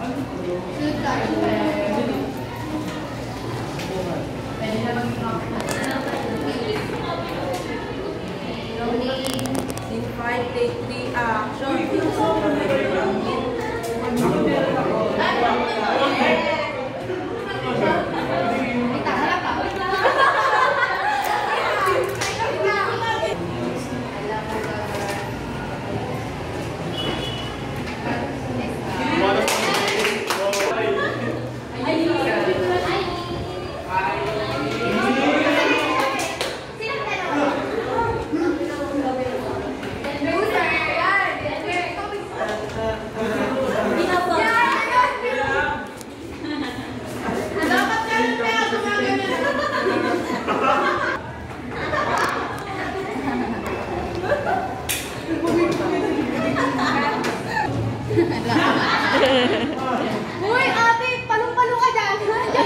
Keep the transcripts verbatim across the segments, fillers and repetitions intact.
Scene five, take three, action. Uy, ate, palong-palong ka dyan.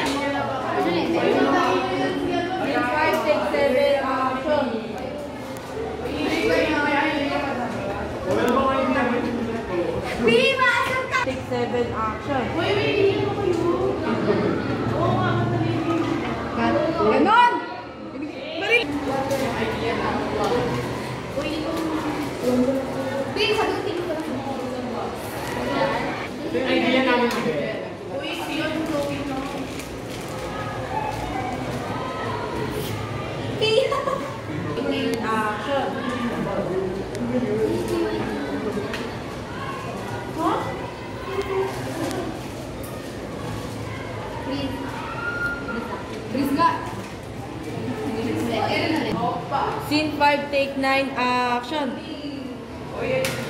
five, six, seven, action. Bima, asan ka? six, seven, action. Uy, uy, hindi mo kayo. Ganon! Balik! Bin, sagutin ko lang. Ay, hindi yan namin. Uy, siyon, flowing na. Action. Huh? Please. Please nga. Scene five, take nine, action. Oye.